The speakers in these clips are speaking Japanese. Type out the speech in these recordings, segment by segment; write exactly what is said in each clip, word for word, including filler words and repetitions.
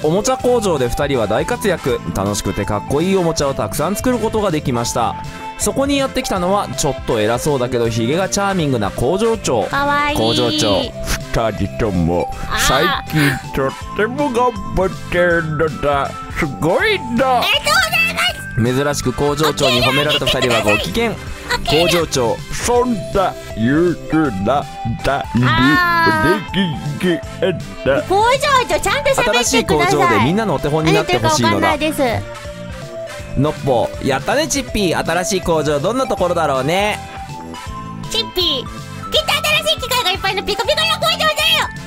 おもちゃ工場でふたりは大活躍。楽しくてかっこいいおもちゃをたくさん作ることができました。そこにやってきたのはちょっと偉そうだけどヒゲがチャーミングな工場長。 かわいい。 工場長、ふたりとも最近とっても頑張ってるのだ。すごいな。珍しく工場長に褒められたふたりはご機嫌。工場長、そんな優秀なだりできげだ。 工場長ちゃんと喋ってください。 新しい工場でみんなのお手本になってほしいのだ。 何言ってるかわかんないです。 のっぽ、やったねチッピー。新しい工場どんなところだろうね。 チッピー、きっと新しい機械がいっぱいのピカピカな工場だよ。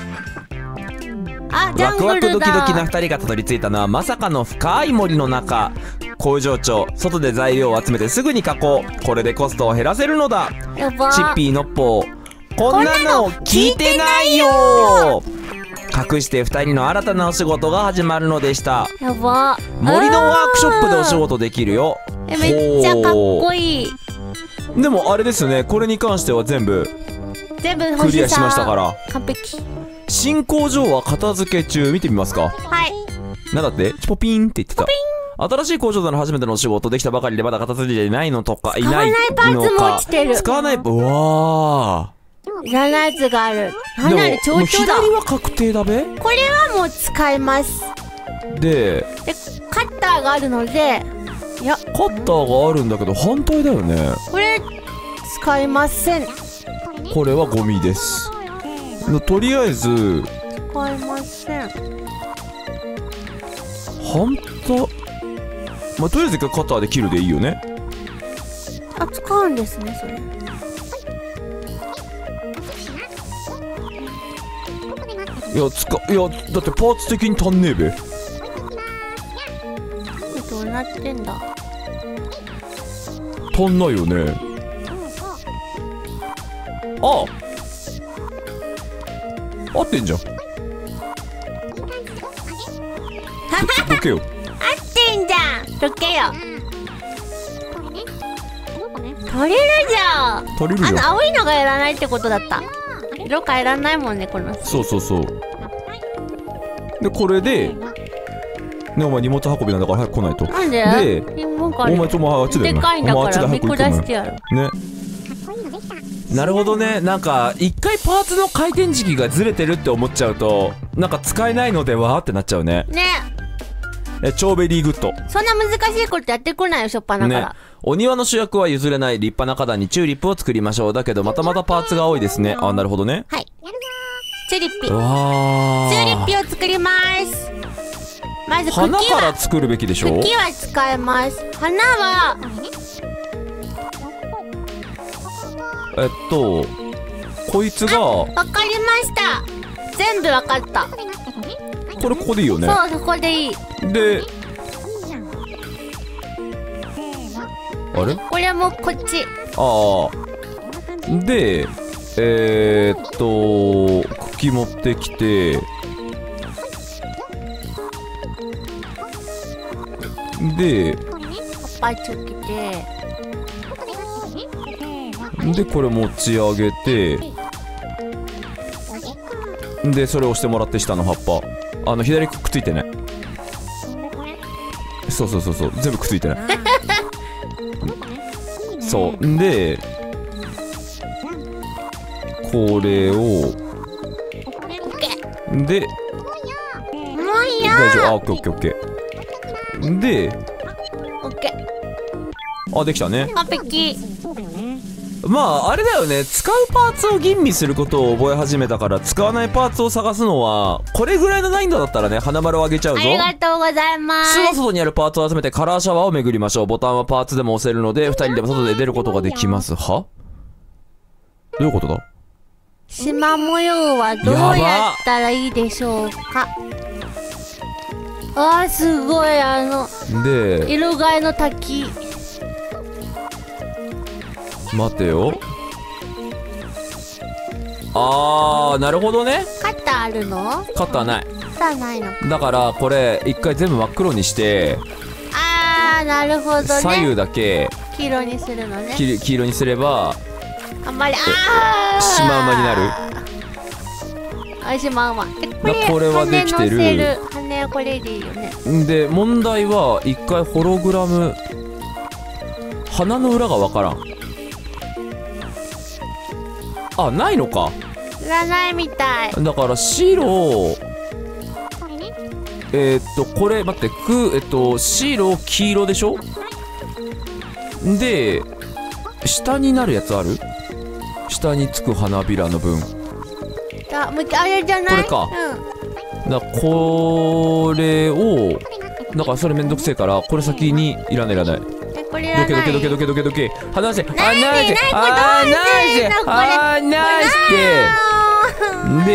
あ、ジャングルだ。 ワクワクドキドキなふたりがたどり着いたのはまさかの深い森の中。工場長、外で材料を集めてすぐに加工。これでコストを減らせるのだ。 やば。 チッピーのっぽ、こんなの聞いてないよ。隠してふたりの新たなお仕事が始まるのでした。 やば。 森のワークショップでお仕事できるよ。 え、めっちゃかっこいい。 でもあれですね、これに関しては全部全部クリアしましたから。 完璧。 新工場は片付け中。見てみますか。 はい。 なんだってチポピーンって言ってた。新しい工場での初めてのお仕事、できたばかりでまだ片付いていないのとかいないのか。 使わないパーツも落ちてる。 使わない、うわー、いらないやつがある。なんでもなら蝶々だ。 左は確定だべ。 これはもう使えます。 ででカッターがあるので、いやカッターがあるんだけど反対だよね。 これ使いません。 これはゴミです。とりあえず使いません。 反対、まあ、とりあえずカッターで切るでいいよね。 あ、使うんですねそれ。 いや使いやだってパーツ的に足んねえべ。 どうなってんだ。 足んないよね。あ合ってんじゃん。どけよ。 合ってんじゃん。どけよ。取れるじゃん。 足りるじゃん。 あの青いのがやらないってことだった。色変えらんないもんねこの。 そうそうそう。でこれでね、お前荷物運びなんだから早く来ないと。 なんで？ でお前ともあっちだよね。 でかいんだから見下してやるね。なるほどね。なんか一回パーツの回転時期がずれてるって思っちゃうとなんか使えないのではってなっちゃうね。 ね。 え、超ベリーグッド。 そんな難しいことやってこないよしょっぱなから、 ね、お庭の主役は譲れない立派な花壇にチューリップを作りましょう。だけどまたまたパーツが多いですね。あ、なるほどね。 はい。チューリッピ。 うわチューリッピを作ります。まず茎は花から作るべきでしょ。 茎は使えます。花はえっとこいつがわかりました。全部わかった。 これここでいいよね。 そう、そこでいい。 であれこれもこっち。 ああでえー、っと茎持ってきてで葉っぱつけてでこれ持ち上げてでそれを押してもらって下の葉っぱあの左くっついてね。そうそうそうそう全部くっついてね。そうでこれをでもういや大丈夫。あ、オッケーオッケーオッケーでオッケあできたね。 ー。完璧。 まああれだよね、使うパーツを吟味することを覚え始めたから使わないパーツを探すのはこれぐらいの難易度だったらね花丸をあげちゃうぞ。 ありがとうございます。 巣の外にあるパーツを集めてカラーシャワーを巡りましょう。ボタンはパーツでも押せるのでふたりでも外で出ることができます。はどういうことだ。 縞模様はどうやったらいいでしょうか。あーすごい。あので色替えの滝。 待てよ。あーなるほどね。 カッターあるの？ カッターない。 カッターないの。 だからこれ一回全部真っ黒にしてあーなるほどね。 左右だけ黄色にするのね。 黄黄色にすればあんまりあーシマウマになる。 あ、シマウマ。でこれこれはできてる。 羽はこれでいいよね。 で問題は一回ホログラム鼻の裏がわからん。あ、ないのか。 いらないみたい。 だから白、えー、っとこれ待ってくえっと白黄色でしょ。で下になるやつある？下につく花びらの分。 あ、もうあれじゃない？ これか。 うん。 だからこれをだからそれめんどくせえからこれ先にいらないいらない。 これいらない。 どけどけどけどけどけどけ離せ離せない離せ離して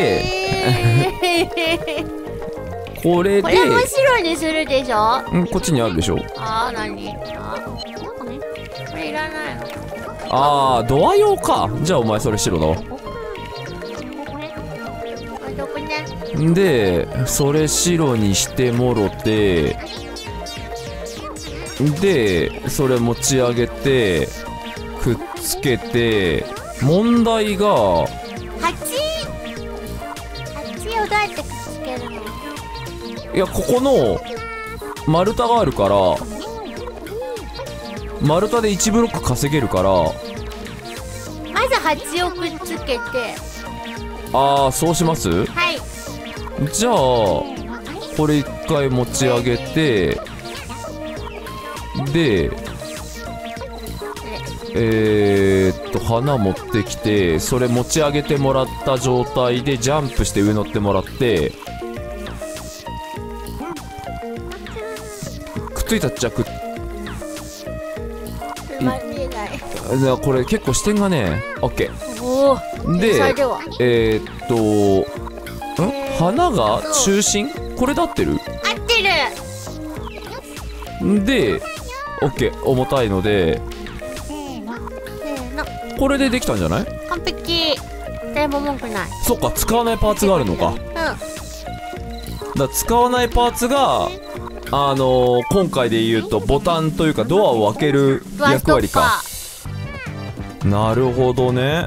でこれでこれも白にするでしょ。 んこっちにあるでしょ。 あー、なにあこれいらないの。 あードア用か。じゃあお前それ白だわ。 どこね。 でそれ白にしてもろてでそれ持ち上げてくっつけて問題が蜂蜂をどうやってくっつけるの。 いやここの丸太があるから丸太でいちブロック稼げるからまず蜂をくっつけて。 ああそうします。 はい。 じゃあこれ一回持ち上げてでえー、っと花持ってきてそれ持ち上げてもらった状態でジャンプして上乗ってもらってくっついたっちゃくっこれ結構視点がね OK でえー、っとん花が中心これで合ってる？ 合ってるで OK 重たいのでこれでできたんじゃない？ 完璧。誰も文句ない。 そっか使わないパーツがあるのか。 うん。 だ使わないパーツがあのー、今回で言うとボタンというかドアを開ける役割か。なるほどね。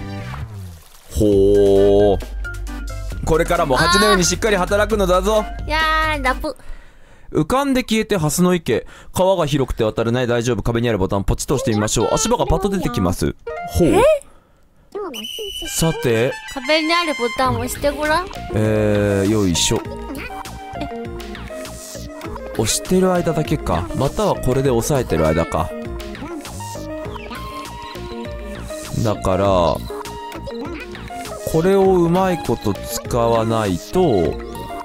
ほーこれからも蜂のようにしっかり働くのだぞ。 やーラブ。 浮かんで消えて蓮の池。川が広くて渡れない。大丈夫。壁にあるボタンポチッと押してみましょう。足場がパッと出てきます。ほう。さて壁にあるボタンを押してごらん。 えー、よいしょ。押してる間だけか。またはこれで押さえてる間か。だからこれをうまいこと使わないと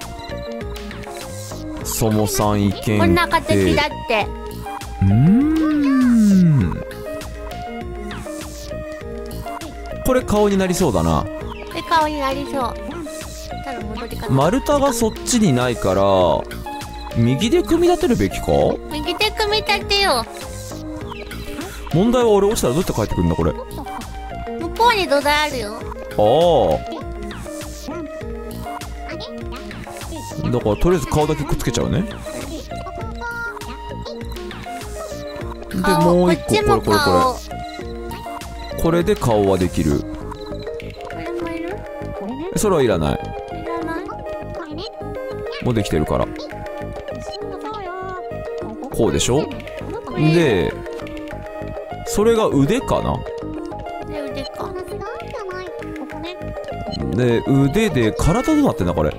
そもさんいけん。 こんな形だって。 うーんこれ顔になりそうだな。 で顔になりそう。ただ戻り方丸太がそっちにないから右で組み立てるべきか。 右で組み立てよ問題は俺落ちたらどうやって帰ってくるんだこれ。 向こうに土台あるよ。 ああだからとりあえず顔だけくっつけちゃうね。でもう一個これこれこれこれで顔はできる。 これもいる？ それはいらない。 いらない？ もうできてるからこうでしょ。でそれが腕かな。 で腕か。 で腕で体どうなってんだこれ。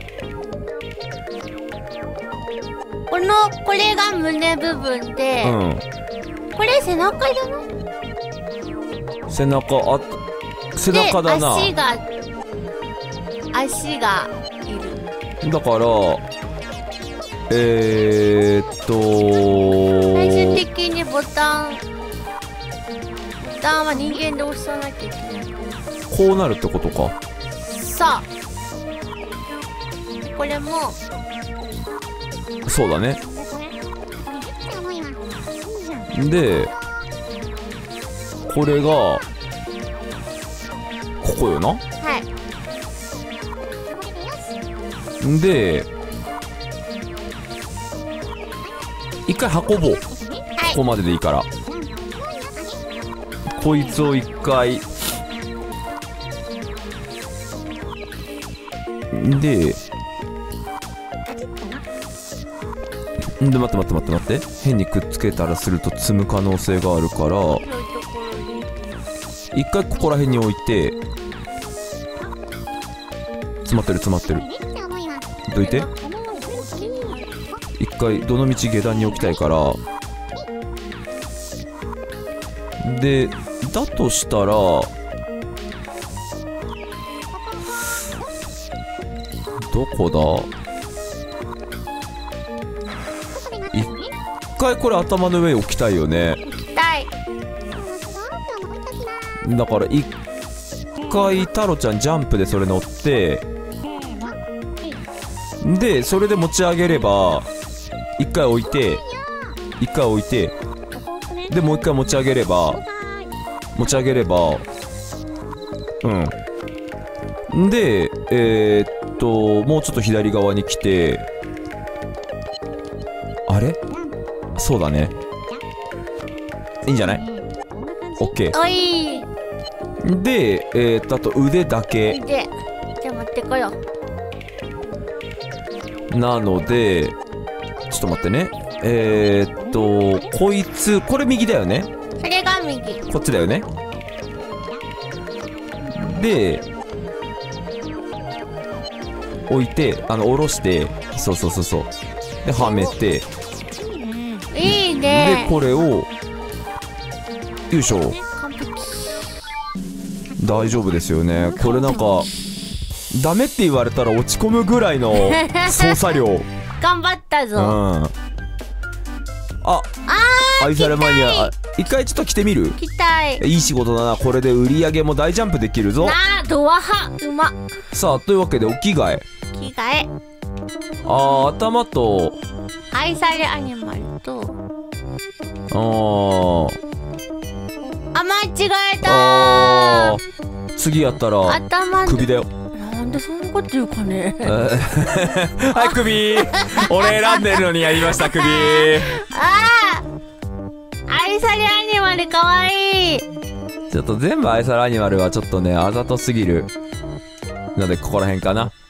このこれが胸部分で、 うん、 これ背中じゃない？ 背中あ背中だな。 足が足がいる。 だからえー、っと最終的にボタンボタンは人間で押さなきゃいけない。 こうなるってことか。 さあこれもそうだね。でこれがここよな。 はい。 で一回運ぼう、はい、ここまででいいからこいつを一回んで待って待って待って待って、変にくっつけたらすると積む可能性があるから、 広いところに。 一回ここら辺に置いて、詰まってる詰まってる、どいて、一回どのみち下段に置きたいから。でだとしたらどこだ、一回これ頭の上に置きたいよね。 行きたい。 だから一回タロちゃんジャンプでそれ乗って、でそれで持ち上げれば、一回置いて一回置いて、でもう一回持ち上げれば持ち上げればうんで、えー、っともうちょっと左側に来て、あれそうだね、いいんじゃない？ OK。 おいで、えー、っとあと腕だけで、じゃあ持ってこよう。 なので、ちょっと待ってね、えー、っとこいつ、これ右だよね、 それが右。 こっちだよね。で置いて、あの下ろして、そうそうそうそう、ではめて、 いいね。 でこれをよいしょ、 完璧。 大丈夫ですよね。これなんかダメって言われたら落ち込むぐらいの操作量。 頑張ったぞ。 うん。あ、 あ愛されマニア、あ、一回ちょっと着てみる？ ー、着たい。 いい仕事だな。これで売り上げも大ジャンプできるぞ。 なあ、ドア派うま。 さあというわけでお着替え。 着替え。 あー、頭と、 愛されアニマルと。 あーあ、間違えたあー、次やったら頭の首だよ。 なんでそんなこと言うかね。 はい首。俺選んでるのにやりました首。 ああ、愛されアニマルかわいい。 ちょっと全部愛されアニマルはちょっとねあざとすぎるので、ここら辺かな。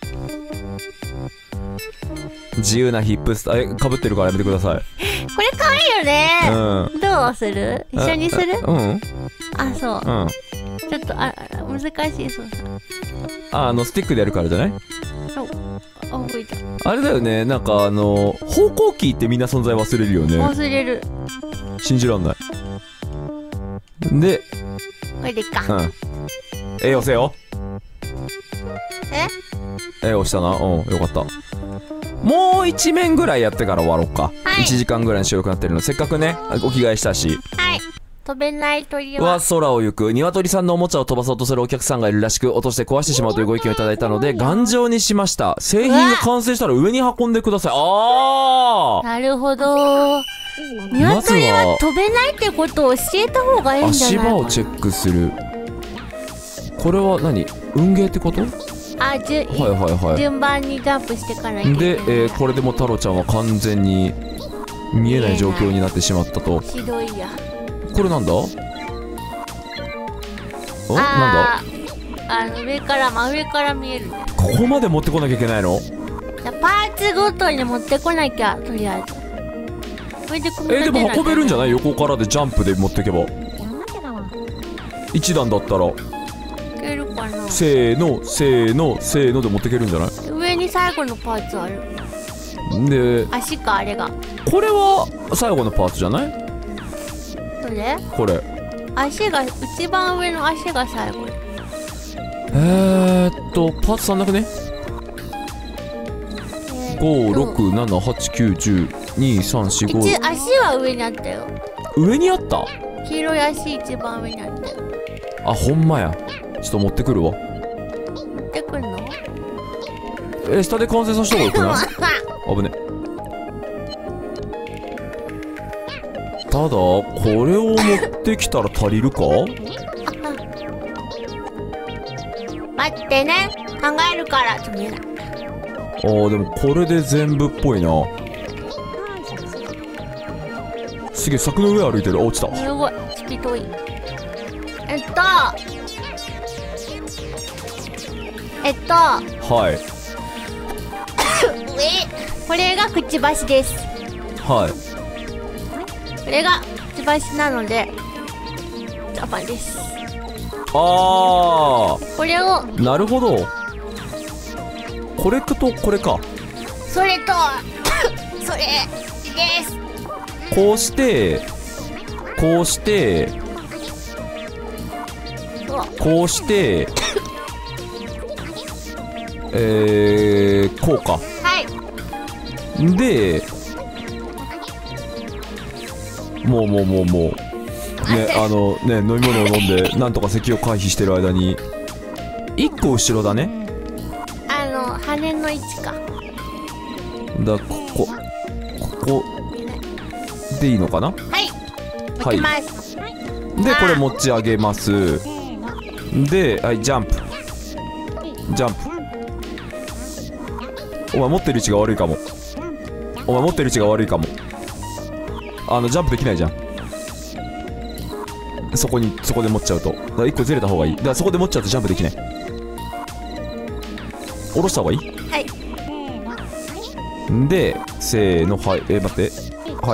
自由なヒップスター、え、かぶってるからやめてください。 これかわいいよね。 うん。 どうする？一緒にする？ うん。 あ、そう。 うん。 ちょっとあ難しいそうさ。 あ、あのスティックでやるからじゃない？ あ、覚えた。 あれだよね、なんかあの方向キーってみんな存在忘れるよね。 忘れる。 信じらんない。で、 これでいっか。 うん。え、押せよ。 え？ え、押したな。うん、よかった。もう一面ぐらいやってから終わろうか。 はい、 いちじかんぐらいに収録なってるの。せっかくね、お着替えしたし。 はい。飛べない鳥はは空を行く。鶏さんのおもちゃを飛ばそうとするお客さんがいるらしく、落として壊してしまうというご意見をいただいたので、頑丈にしました。製品が完成したら上に運んでください。あー、 なるほど。鶏は飛べないってことを教えた方がいいんじゃないかな。 足場をチェックする。これは何？運ゲーってこと？ あ、じゅ、 はいはいはい。 順番にジャンプしてからいけない。 で、えー、これでも太郎ちゃんは完全に見えない状況になってしまったと。 ひどいや。 これなんだ？お、なんだ？ あの上から真上から見えるね。 ここまで持ってこなきゃいけないの？ じゃあパーツごとに持ってこなきゃ、とりあえず。これで組みえー、 立てなきゃでも運べるんじゃない？横からでジャンプで持ってけば。一段だったら。 いけるかな。 せーのせーのせーので持ってけるんじゃない？ 上に最後のパーツある。 で、 足か、あれが。 これは最後のパーツじゃない？ どれ？ これ。 足が、一番上の足が最後。 えーっとパーツさんだけね。ご、ろく、なな、はち、きゅう、じゅう、に、さん、よん、ご。 一足は上にあったよ。 上にあった？ 黄色い足一番上にあったよ。 あ、ほんまや。ちょっと持ってくるわ。 持ってくんの？ え、下で完成させた方がよくない？危ね。ただこれを持ってきたら足りるか？ 待ってね、考えるから。ちょっと見えない。 あー、でもこれで全部っぽいな。すげえ、柵の上歩いてる。あ、落ちた。 すごい、ちきとい。えっとえっとはい。 これがくちばしです。 はい。 これがくちばしなのでジャパンです。 あこれをー、なるほど。これとこれか。 それとそれです。 こうしてこうしてこうしてえー、こうか。 はい。 でもうもうもうもうね、あのね、飲み物を飲んでなんとか咳を回避してる間にいっこ後ろだね。 あの羽の位置か。 だ、ここここでいいのかな。 はいはい。 持ちます。 でこれ持ち上げます。で、はい、ジャンプジャンプ。お前持ってる位置が悪いかも。お前持ってる位置が悪いかも。あのジャンプできないじゃん。そこにそこで持っちゃうと。だからいっこずれた方がいい。だからそこで持っちゃうとジャンプできない。下ろした方がいい。 はい。 でせーの、はい。えー、待って、はい。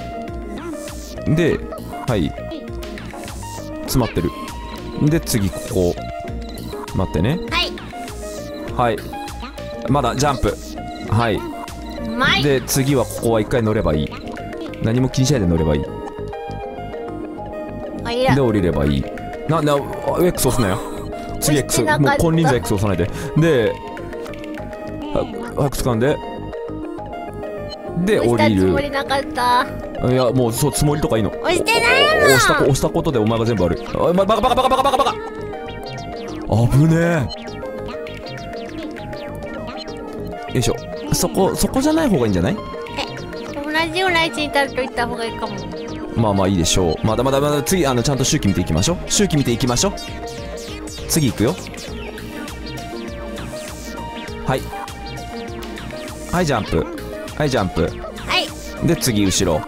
で、はい、詰まってる。で次ここ待ってね。 はい。 はい、まだジャンプ。はい。 うまい。 で次はここは一回乗ればいい。何も気にしないで乗ればいい。で降りればいい。な、な、X 押すなよ。次 X、もう金輪際 X 押さないで。では早く掴んでで降りる。 押したつもりなかった。 いやもうそう、つもりとかいいの。 押してないの。 押した押したことでお前が全部悪い。おい、バカバカバカバカバカバカ。危ねえ。よいしょ。そこそこじゃない方がいいんじゃない。 え、同じような位置に立ると言った方がいいかも。 まあまあいいでしょう。まだまだまだ次、あのちゃんと周期見ていきましょう。周期見ていきましょう。次行くよ。はいはい、ジャンプ。はいジャンプ。 はい。 で次後ろ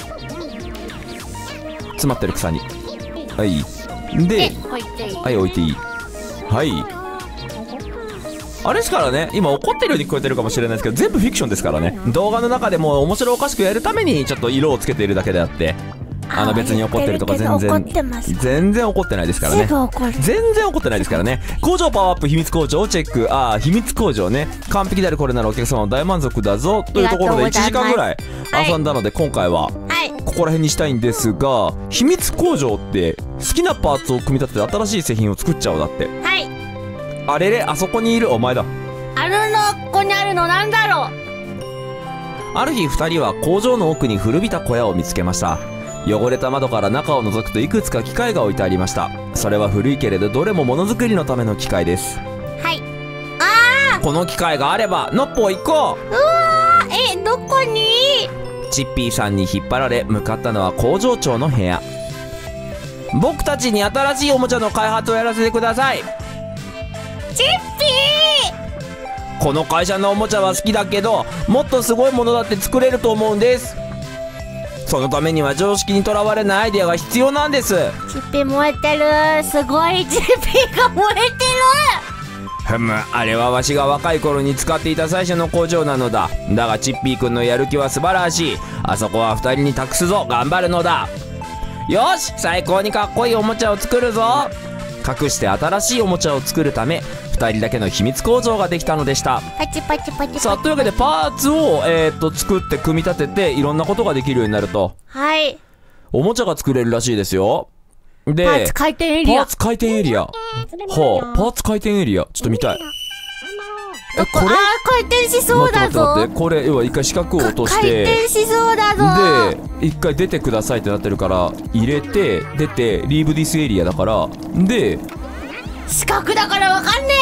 詰まってる草に。はいで、 置いていい。 はい置いていい。はい。あれですからね、今怒ってるように聞こえてるかもしれないですけど、全部フィクションですからね。動画の中でも面白おかしくやるためにちょっと色をつけているだけであって、あの別に怒ってるとか全然全然怒ってないですからね。全然怒ってないですからね。工場パワーアップ秘密工場をチェック。ああ、秘密工場ね。完璧であるこれならお客様も大満足だぞというところでいちじかんぐらい遊んだので、今回はここら辺にしたいんですが、秘密工場って好きなパーツを組み立てて新しい製品を作っちゃう。だってはい。 あれれ、あそこにいるお前だ。 あるの、ここにあるのなんだろう。 ある日ふたりは工場の奥に古びた小屋を見つけました。汚れた窓から中を覗くといくつか機械が置いてありました。それは古いけれどどれもものづくりのための機械です。 はい。ああ、 この機械があればノッポ行こう。 うわー、え、どこに。 チッピーさんに引っ張られ向かったのは工場長の部屋。僕たちに新しいおもちゃの開発をやらせてください。 チッピー、この会社のおもちゃは好きだけど、もっとすごいものだって作れると思うんです。そのためには常識にとらわれないアイデアが必要なんです。 チッピー燃えてる。すごい、チッピーが燃えてる。 ふむ、あれはわしが若い頃に使っていた最初の工場なのだ。だがチッピーくんのやる気は素晴らしい。あそこは二人に託すぞ。頑張るのだ。よし、最高にかっこいいおもちゃを作るぞ。隠して新しいおもちゃを作るためふたりだけの秘密工場ができたのでした。 パチパチパチパチ。 さあ、というわけでパーツを、えー、っと作って組み立てていろんなことができるようになると、 はい、おもちゃが作れるらしいですよ。で、 パーツ回転エリア。 パーツ回転エリア。はあ、パーツ回転エリアちょっと見たい。 え、これ、あー、回転しそうだぞ。 待って待って待って、これ要は一回四角を落として、 回転しそうだぞ。 で一回出てくださいってなってるから入れて出てリーブディスエリアだから、で四角だからわかんね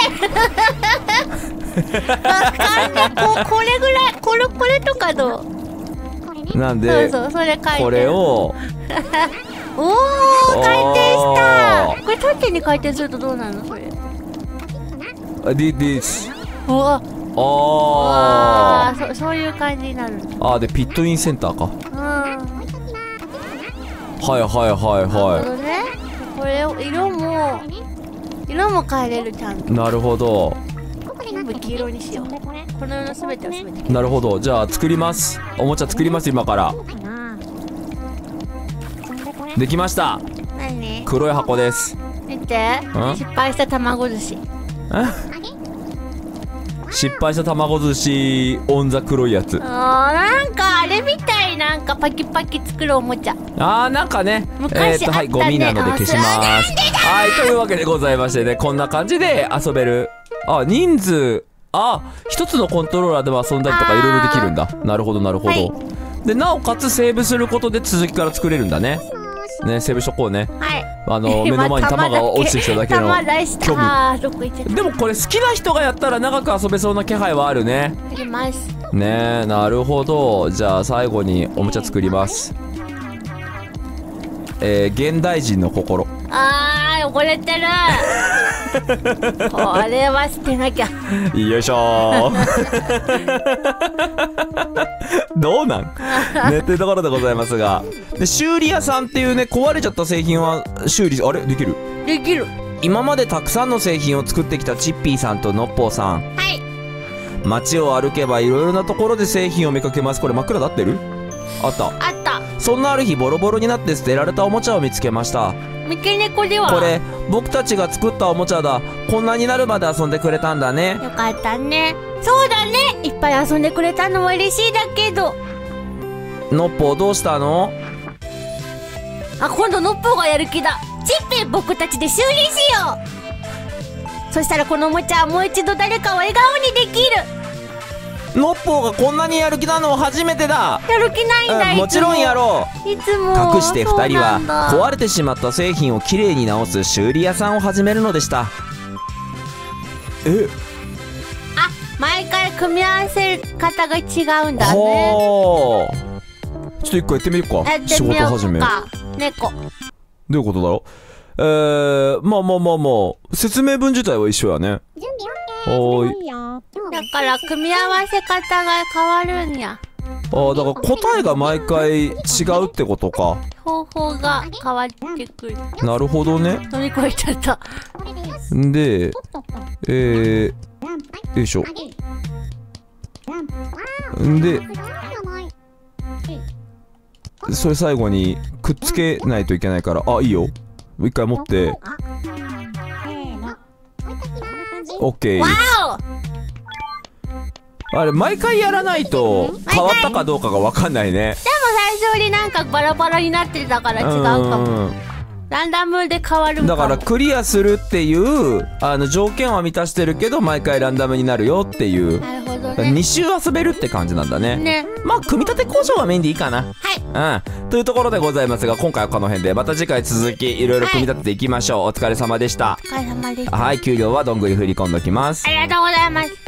え。わかんねえ。こ、これぐらい、これ、これとかどうなんで、 そうそう、それ回転。 これをおー、回転した。これ縦に回転するとどうなのそれ。 あ、で、です。 うわ。 ああ、そ、そういう感じになる。 あー、でピットインセンターか。 うん。 はいはいはいはい。 なるほどね。これを色も色も変えれるちゃんと。 なるほど。 全部黄色にしよう。この世のすべてをすべて。 なるほど。じゃあ作ります。おもちゃ作ります今から。 はできました。 何？ 黒い箱です。 見て、失敗した卵寿司。 失敗した卵寿司オンザ黒いやつ。 あー、なんかあれみたい、なんかパキパキ作るおもちゃ。 あー、なんかね、 昔あったね。 えー、っとはい、ゴミなので消します。はい、というわけでございましてね、こんな感じで遊べる。あ、人数、あ、一つのコントローラーでも遊んだりとかいろいろできるんだ。なるほどなるほど、はい、でなおかつセーブすることで続きから作れるんだね。ね、セーブしとこうね。 はい。 あの目の前に弾が落ちてきただけの興味。 でもこれ好きな人がやったら長く遊べそうな気配はあるね。 あります。 ねえ、なるほど。じゃあ最後におもちゃ作ります。えー、現代人の心。 あー、汚れてる。これは捨てなきゃ。 よいしょどうなんね、というところでございますが、で修理屋さんっていうね、壊れちゃった製品は修理あれできるできる。 今までたくさんの製品を作ってきたチッピーさんとノッポーさん。 はい。 街を歩けばいろいろなところで製品を見かけます。これ真っ暗だってる？あった。 あった。 そんなある日、ボロボロになって捨てられたおもちゃを見つけました。 三毛猫ではこれ僕たちが作ったおもちゃだ。こんなになるまで遊んでくれたんだね。 よかったね。そうだね、いっぱい遊んでくれたのも嬉しいだけど。 ノッポーどうしたの？ あ、今度ノッポーがやる気だ。チッピー、僕たちで修理しよう。そしたらこのおもちゃはもう一度誰かを笑顔にできる。 ノッポーがこんなにやる気なのは初めてだ。 やる気ないんだ、 うん、もちろんやろう。いつも隠してふたりは壊れてしまった製品をきれいに直す修理屋さんを始めるのでした。え、 あ、毎回組み合わせ方が違うんだね。 はあ、ちょっと一個やってみようか。 やってみようか。 仕事始め。 猫。 どういうことだろう。えー、まあまあまあまあ説明文自体は一緒やね。おーい。 だから組み合わせ方が変わるんや。 ああ、だから答えが毎回違うってことか。 方法が変わってくる。 なるほどね。 乗り越えちゃった。 で、えー、よいしょ。で、それ最後にくっつけないといけないから。あ、いいよ。一回持って。オッケー。あれ毎回やらないと変わったかどうかが分かんないね。でも最初になんかバラバラになってたから違うかも。ランダムで変わるんかも。 だからクリアするっていうあの条件は満たしてるけど毎回ランダムになるよっていう。 なるほどね。 に周遊べるって感じなんだね。 ね。 まあ組み立て工場はメインでいいかな。 はい。 うん。というところでございますが、今回はこの辺でまた次回続きいろいろ組み立てていきましょう。はい、お疲れ様でした。 お疲れ様でした。 はい、給料はどんぐり振り込んどきます。 ありがとうございます。